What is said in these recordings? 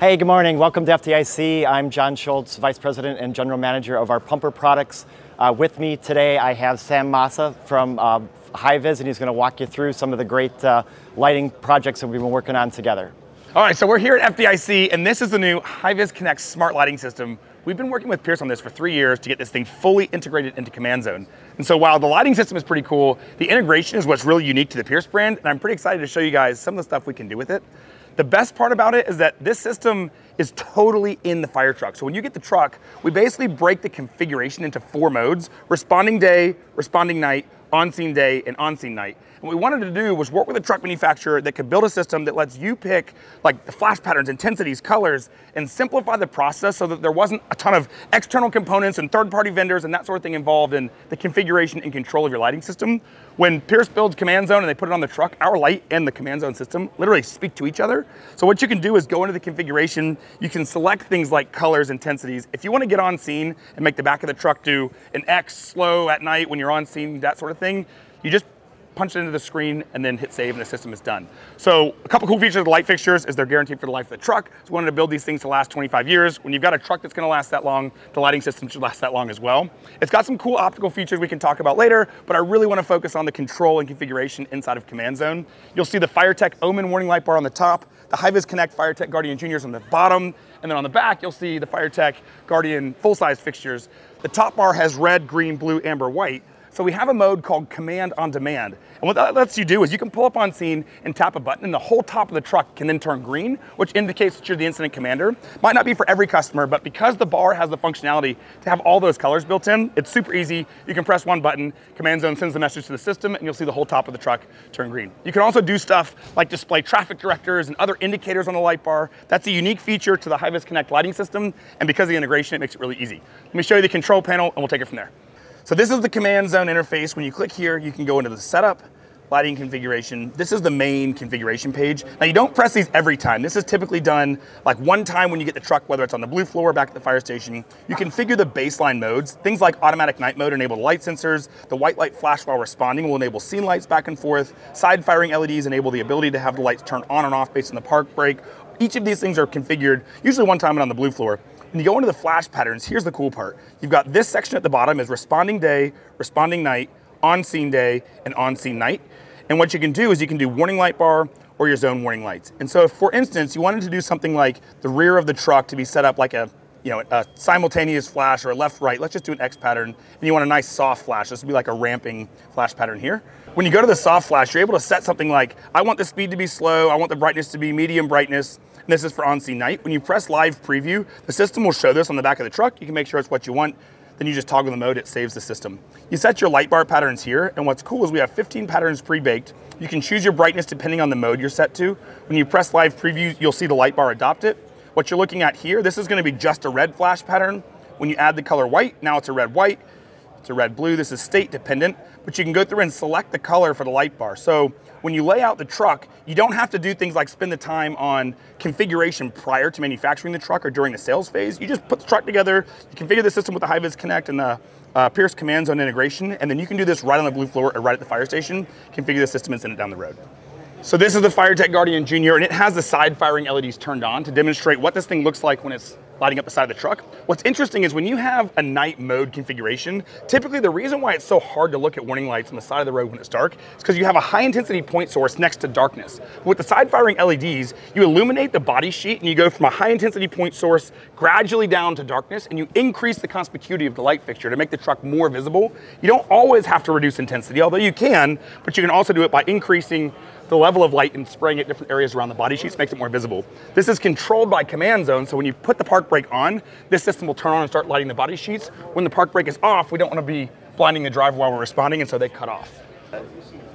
Hey, good morning. Welcome to FDIC. I'm John Schultz, Vice President and General Manager of our pumper products. With me today, I have Sam Massa from HiViz, and he's going to walk you through some of the great lighting projects that we've been working on together. All right, so we're here at FDIC, and this is the new HiViz Connect smart lighting system. We've been working with Pierce on this for 3 years to get this thing fully integrated into Command Zone. And so while the lighting system is pretty cool, the integration is what's really unique to the Pierce brand, and I'm pretty excited to show you guys some of the stuff we can do with it. The best part about it is that this system is totally in the fire truck. So when you get the truck, we basically break the configuration into 4 modes: responding day, responding night, on-scene day, and on-scene night. And what we wanted to do was work with a truck manufacturer that could build a system that lets you pick like the flash patterns, intensities, colors, and simplify the process so that there wasn't a ton of external components and third-party vendors and that sort of thing involved in the configuration and control of your lighting system. When Pierce builds Command Zone and they put it on the truck, our light and the Command Zone system literally speak to each other. So what you can do is go into the configuration, you can select things like colors, intensities. If you want to get on scene and make the back of the truck do an X slow at night when you're on scene, that sort of thing, you just punch it into the screen and then hit save and the system is done. So a couple cool features of the light fixtures is they're guaranteed for the life of the truck. So we wanted to build these things to last 25 years. When you've got a truck that's gonna last that long, the lighting system should last that long as well. It's got some cool optical features we can talk about later, but I really wanna focus on the control and configuration inside of Command Zone. You'll see the FireTech Omen warning light bar on the top, the HiViz Connect FireTech Guardian Juniors on the bottom, and then on the back, you'll see the FireTech Guardian full-size fixtures. The top bar has red, green, blue, amber, white. So we have a mode called Command on Demand. And what that lets you do is you can pull up on scene and tap a button and the whole top of the truck can then turn green, which indicates that you're the incident commander. Might not be for every customer, but because the bar has the functionality to have all those colors built in, it's super easy. You can press one button, Command Zone sends the message to the system, and you'll see the whole top of the truck turn green. You can also do stuff like display traffic directors and other indicators on the light bar. That's a unique feature to the HiViz Connect lighting system, and because of the integration, it makes it really easy. Let me show you the control panel, and we'll take it from there. So this is the Command Zone interface. When you click here, you can go into the setup, lighting configuration. This is the main configuration page. Now you don't press these every time. This is typically done like one time when you get the truck, whether it's on the blue floor or back at the fire station. You configure the baseline modes. Things like automatic night mode enable light sensors. The white light flash while responding will enable scene lights back and forth. Side firing LEDs enable the ability to have the lights turn on and off based on the park brake. Each of these things are configured usually one time and on the blue floor. When you go into the flash patterns, here's the cool part. You've got this section at the bottom is responding day, responding night, on-scene day, and on-scene night. And what you can do is you can do warning light bar or your zone warning lights. And so if, for instance, you wanted to do something like the rear of the truck to be set up like a simultaneous flash or a left-right, let's just do an X pattern, and you want a nice soft flash. This would be like a ramping flash pattern here. When you go to the soft flash, you're able to set something like, I want the speed to be slow, I want the brightness to be medium brightness, and this is for on-scene night. When you press live preview, the system will show this on the back of the truck. You can make sure it's what you want. Then you just toggle the mode, it saves the system. You set your light bar patterns here, and what's cool is we have 15 patterns pre-baked. You can choose your brightness depending on the mode you're set to. When you press live preview, you'll see the light bar adopt it. What you're looking at here, this is gonna be just a red flash pattern. When you add the color white, now it's a red white, it's a red blue. This is state dependent, but you can go through and select the color for the light bar. So when you lay out the truck, you don't have to do things like spend the time on configuration prior to manufacturing the truck or during the sales phase. You just put the truck together, you configure the system with the HiViz Connect and the Pierce Command Zone integration, and then you can do this right on the blue floor or right at the fire station, configure the system and send it down the road. So this is the FireTech Guardian Junior, and it has the side firing LEDs turned on to demonstrate what this thing looks like when it's lighting up the side of the truck. What's interesting is when you have a night mode configuration, typically the reason why it's so hard to look at warning lights on the side of the road when it's dark is because you have a high intensity point source next to darkness. With the side firing LEDs, you illuminate the body sheet and you go from a high intensity point source gradually down to darkness, and you increase the conspicuity of the light fixture to make the truck more visible. You don't always have to reduce intensity, although you can, but you can also do it by increasing the level of light and spraying it different areas around the body sheets makes it more visible. This is controlled by Command Zone, so when you put the park brake on, this system will turn on and start lighting the body sheets. When the park brake is off, we don't want to be blinding the driver while we're responding, and so they cut off. All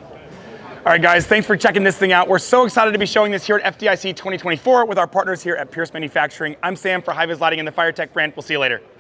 right, guys, thanks for checking this thing out. We're so excited to be showing this here at FDIC 2024 with our partners here at Pierce Manufacturing. I'm Sam for HiViz Lighting and the FireTech brand. We'll see you later.